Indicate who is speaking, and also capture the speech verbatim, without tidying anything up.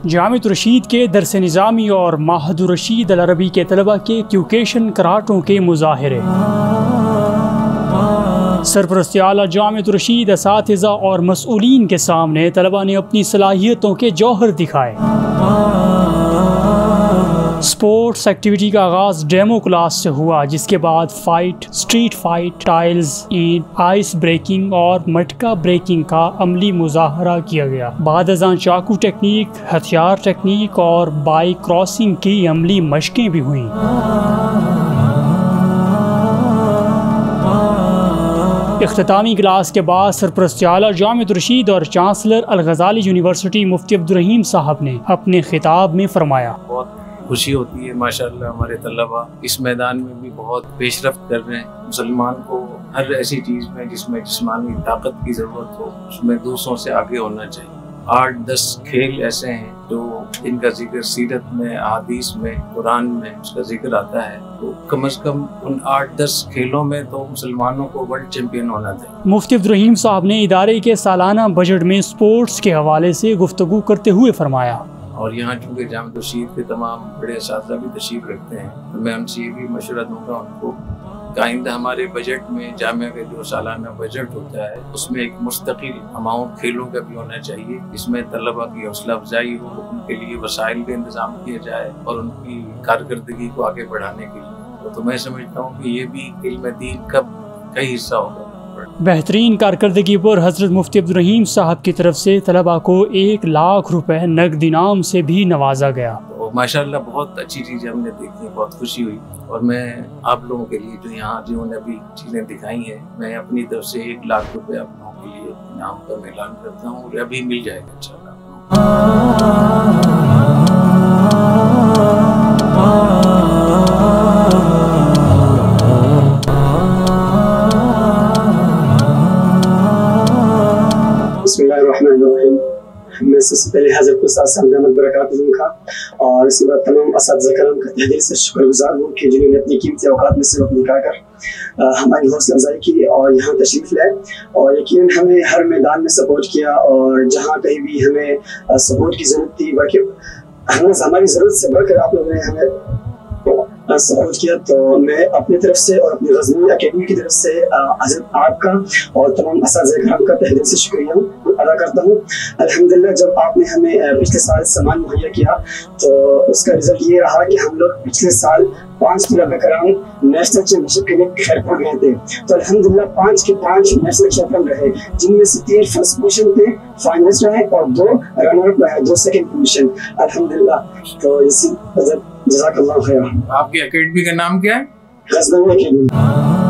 Speaker 1: جامعۃ الرشید کے درس نظامی اور معہد الرشید العربی کے طلبہ کے کیوکیشن کراٹوں کے مظاہرے۔ سرپرست اعلیٰ جامعۃ الرشید اساتذہ اور مسئولین کے سامنے طلبہ نے اپنی صلاحیتوں کے جوہر دکھائے۔ سپورٹس ایکٹیویٹی کا آغاز ڈیمو کلاس سے ہوا، جس کے بعد فائٹ، اسٹریٹ فائٹ، ٹائلز اینٹ، آئس بریکنگ اور مٹکا بریکنگ کا عملی مظاہرہ کیا گیا۔ بعد ازاں چاقو ٹیکنیک، ہتھیار ٹیکنیک اور بائک کراسنگ کی عملی مشقیں بھی ہوئیں۔ اختتامی کلاس کے بعد سرپرست اعلیٰ جامعۃ الرشید اور چانسلر الغزالی یونیورسٹی مفتی عبدالرحیم صاحب نے اپنے خطاب میں فرمایا،
Speaker 2: بہت خوشی ہوتی ہے ماشاءاللہ ہمارے طلبہ اس میدان میں بھی بہت پیش رفت کر رہے ہیں۔ مسلمان کو ہر ایسی چیز میں جس میں جسمانی طاقت کی ضرورت ہو اس میں دوسروں سے آگے ہونا چاہیے۔ آٹھ دس کھیل ایسے ہیں جو ان کا ذکر سیرت میں، احادیث میں، قرآن میں اس کا ذکر آتا ہے، تو کم از کم ان آٹھ دس کھیلوں میں تو مسلمانوں کو ورلڈ چیمپئن ہونا چاہیے۔
Speaker 1: مفتی عبدالرحیم صاحب نے ادارے کے سالانہ بجٹ میں سپورٹس کے حوالے سے گفتگو کرتے ہوئے فرمایا،
Speaker 2: اور یہاں چونکہ جامعۃ الرشید کے تمام بڑے اساتذہ بھی تشریف رکھتے ہیں، تو میں ان سے یہ بھی مشورہ دوں گا ان کو کہ آئندہ ہمارے بجٹ میں جامعہ کا جو سالانہ بجٹ ہوتا ہے اس میں ایک مستقل اماؤنٹ کھیلوں کا بھی ہونا چاہیے، جس میں طلبہ کی حوصلہ افزائی ہو، ان کے لیے وسائل کا انتظام کیا جائے اور ان کی کارکردگی کو آگے بڑھانے کے لیے۔ تو میں سمجھتا ہوں کہ یہ بھی علم دین کا کئی حصہ ہوگا۔
Speaker 1: بہترین کارکردگی پر حضرت مفتی عبدالرحیم صاحب کی طرف سے طلبہ کو ایک لاکھ روپے نقد انعام سے بھی نوازا گیا۔
Speaker 2: ماشاءاللہ بہت اچھی چیزیں ہم نے دیکھی، بہت خوشی ہوئی، اور میں آپ لوگوں کے لیے جو یہاں جنہوں نے ابھی چیزیں دکھائی ہیں، میں اپنی طرف سے ایک لاکھ روپے آپ لوگوں کے لیے انعام کا اعلان کرتا ہوں، اور ابھی مل جائے گا انشاءاللہ۔
Speaker 3: بسم اللہ الرحمن الرحیم۔ میں سب سے پہلے حضرت کو ساتھ سامنے احمد برکات دوں گا، اور اس کے بعد تمام اساتذہ کرام کا تہ دل سے شکر گزار ہوں کہ جنہوں نے اپنی قیمتی اوقات میں سے وقت نکال کر ہماری حوصلہ افزائی کی اور یہاں تشریف لائے، اور یقیناً ہمیں ہر میدان میں سپورٹ کیا، اور جہاں کہیں بھی ہمیں سپورٹ کی ضرورت تھی، بلکہ ہماری ضرورت سے بڑھ کر آپ لوگوں نے ہمیں سپورٹ کیا، تو میں اپنی طرف سے اور اپنی غزنوی اکیڈمی کی طرف سے حضرت آپ کا اور تمام اساتذہ کرام کا تہ دل سے شکریہ ادا کرتا ہوں۔ الحمدللہ جب آپ نے ہمیں پچھلے سال سامان مہیا کیا تو اس کا رزلٹ یہ رہا کہ ہم لوگ پچھلے سال پانچ طلبہ کرام نیشنل چیمپئن شپ کے لیے خیرپور گئے تھے، تو الحمدللہ پانچ کے پانچ نیشنل چیمپئن رہے، جن میں سے تین فرسٹ پوزیشن تھے، فائنلسٹ رہے، اور دو رنر اپ رہے، دو سیکنڈ پوزیشن الحمدللہ۔ تو اسی جزاک اللہ خیر۔
Speaker 2: آپ کی اکیڈمی کا نام کیا ہے؟
Speaker 3: غزنوی اکیڈمی۔